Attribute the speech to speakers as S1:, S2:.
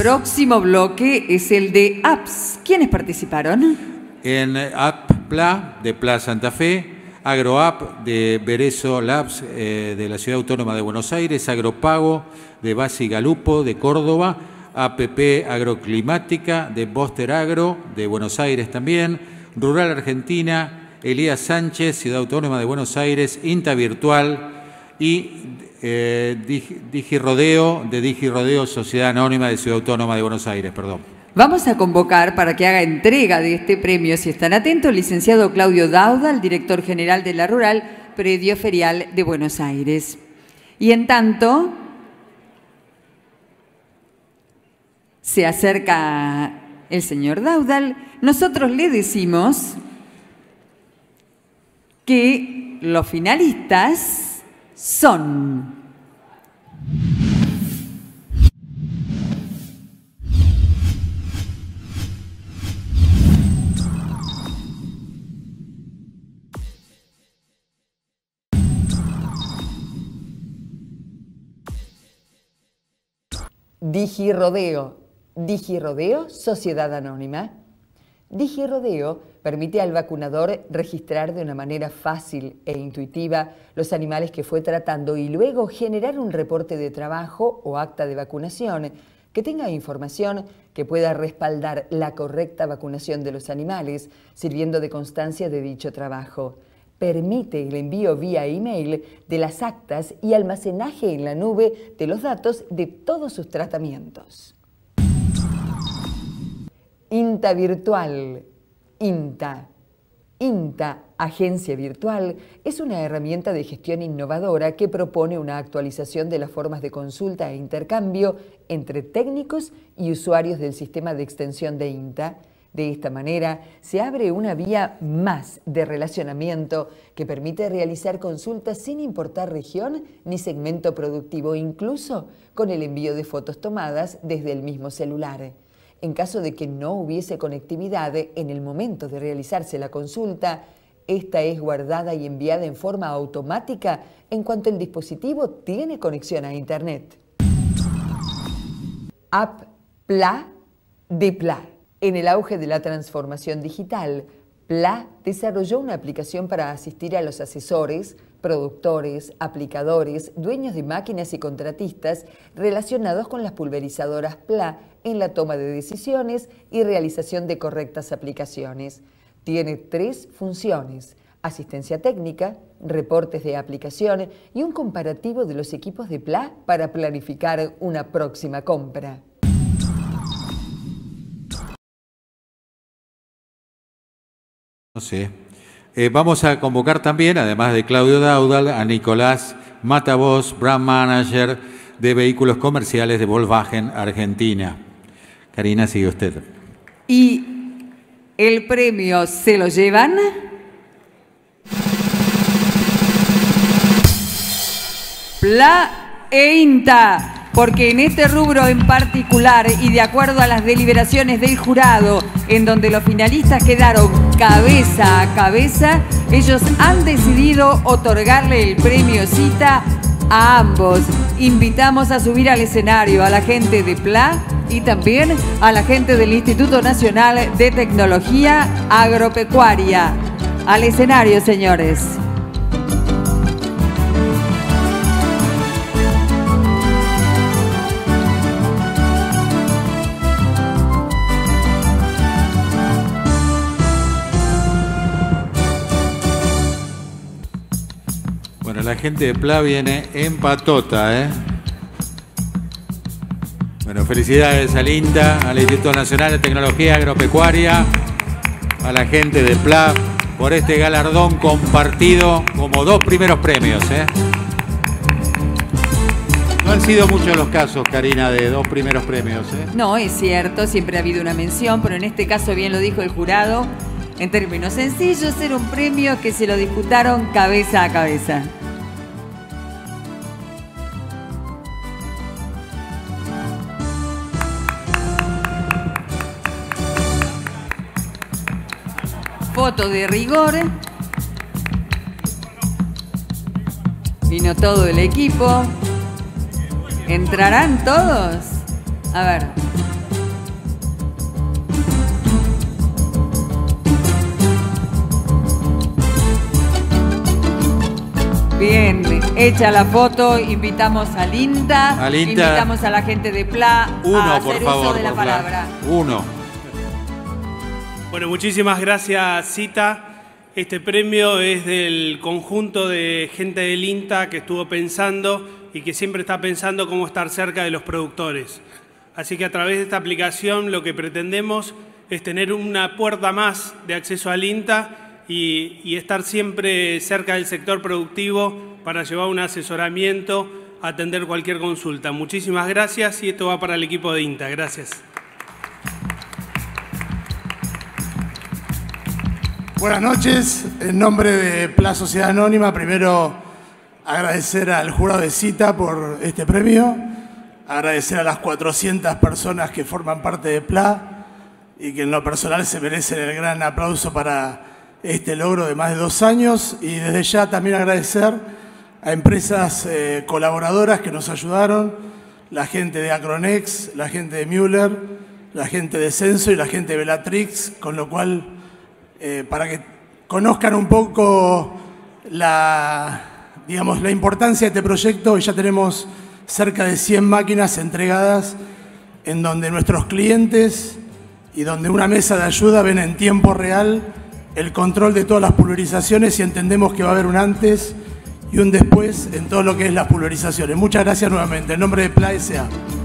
S1: próximo bloque es el de apps. ¿Quiénes participaron?
S2: En AppPla de Pla Santa Fe, AgroApp de Berezo Labs de la Ciudad Autónoma de Buenos Aires, Agropago de Basi Galupo de Córdoba, APP Agroclimática de Boster Agro de Buenos Aires también, Rural Argentina, Elías Sánchez, Ciudad Autónoma de Buenos Aires, INTA Virtual y DigiRodeo de DigiRodeo, Sociedad Anónima de Ciudad Autónoma de Buenos Aires, perdón.
S1: Vamos a convocar para que haga entrega de este premio, si están atentos, el licenciado Claudio Daudal, director general de la Rural, Predio Ferial de Buenos Aires. Y en tanto, se acerca el señor Daudal, nosotros le decimos que los finalistas son... DigiRodeo, Sociedad Anónima. DigiRodeo permite al vacunador registrar de una manera fácil e intuitiva los animales que fue tratando y luego generar un reporte de trabajo o acta de vacunación que tenga información que pueda respaldar la correcta vacunación de los animales, sirviendo de constancia de dicho trabajo. Permite el envío vía email de las actas y almacenaje en la nube de los datos de todos sus tratamientos. INTA Virtual. INTA, Agencia Virtual, es una herramienta de gestión innovadora que propone una actualización de las formas de consulta e intercambio entre técnicos y usuarios del sistema de extensión de INTA. De esta manera, se abre una vía más de relacionamiento que permite realizar consultas sin importar región ni segmento productivo, incluso con el envío de fotos tomadas desde el mismo celular. En caso de que no hubiese conectividad en el momento de realizarse la consulta, esta es guardada y enviada en forma automática en cuanto el dispositivo tiene conexión a Internet. AppPla de Pla. En el auge de la transformación digital, Pla desarrolló una aplicación para asistir a los asesores, productores, aplicadores, dueños de máquinas y contratistas relacionados con las pulverizadoras Pla en la toma de decisiones y realización de correctas aplicaciones. Tiene 3 funciones: asistencia técnica, reportes de aplicación y un comparativo de los equipos de Pla para planificar una próxima compra.
S2: No sé. Vamos a convocar también, además de Claudio Daudal, a Nicolás Matavos, Brand Manager de Vehículos Comerciales de Volkswagen Argentina. Karina, sigue usted.
S1: Y el premio se lo llevan Pla e INTA. Porque en este rubro en particular y de acuerdo a las deliberaciones del jurado, en donde los finalistas quedaron cabeza a cabeza, ellos han decidido otorgarle el premio Cita a ambos. Invitamos a subir al escenario a la gente de Pla y también a la gente del Instituto Nacional de Tecnología Agropecuaria. Al escenario, señores.
S2: Bueno, la gente de Pla viene en patota, ¿eh? Bueno, felicidades al INTA, al Instituto Nacional de Tecnología Agropecuaria, a la gente de Pla por este galardón compartido como 2 primeros premios, ¿eh? No han sido muchos los casos, Karina, de 2 primeros premios, ¿eh?
S1: No, es cierto, siempre ha habido una mención, pero en este caso bien lo dijo el jurado. En términos sencillos, era un premio que se lo disputaron cabeza a cabeza. Foto de rigor. Vino todo el equipo. ¿Entrarán todos? A ver. Bien, hecha la foto, invitamos al INTA, invitamos a la gente de PLA a hacer uso de la palabra.
S2: Uno.
S3: Bueno, muchísimas gracias, Cita. Este premio es del conjunto de gente del INTA que estuvo pensando y que siempre está pensando cómo estar cerca de los productores. Así que a través de esta aplicación lo que pretendemos es tener una puerta más de acceso al INTA y estar siempre cerca del sector productivo para llevar un asesoramiento, atender cualquier consulta. Muchísimas gracias y esto va para el equipo de INTA. Gracias.
S4: Buenas noches. En nombre de PLA Sociedad Anónima, primero agradecer al jurado de Cita por este premio, agradecer a las 400 personas que forman parte de PLA y que en lo personal se merecen el gran aplauso para este logro de más de 2 años, y desde ya también agradecer a empresas colaboradoras que nos ayudaron, la gente de Acronex, la gente de Müller, la gente de Censo y la gente de Bellatrix, con lo cual, para que conozcan un poco la importancia de este proyecto, ya tenemos cerca de 100 máquinas entregadas en donde nuestros clientes y donde una mesa de ayuda ven en tiempo real el control de todas las pulverizaciones, y entendemos que va a haber un antes y un después en todo lo que es las pulverizaciones. Muchas gracias nuevamente. En nombre de PLA S.A.